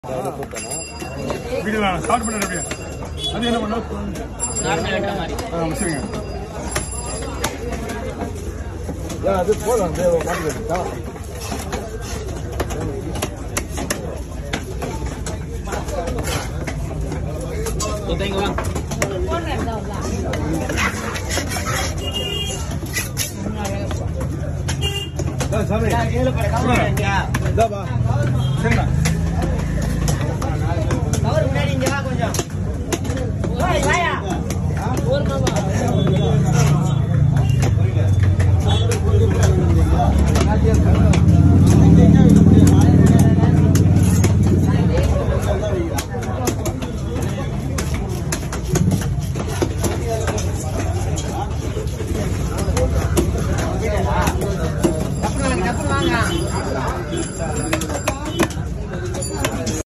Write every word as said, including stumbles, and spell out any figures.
video start பண்ண அப்படியே அது என்ன பண்ணலாம் நார்மல் வெட்ட மாதிரி ஆ சரிங்க யா அது போலாம் அந்த மாட்டி வெட்டா இங்க வா போறடா வா டா சாமி ஏல பாரு டா டா பா சரிடா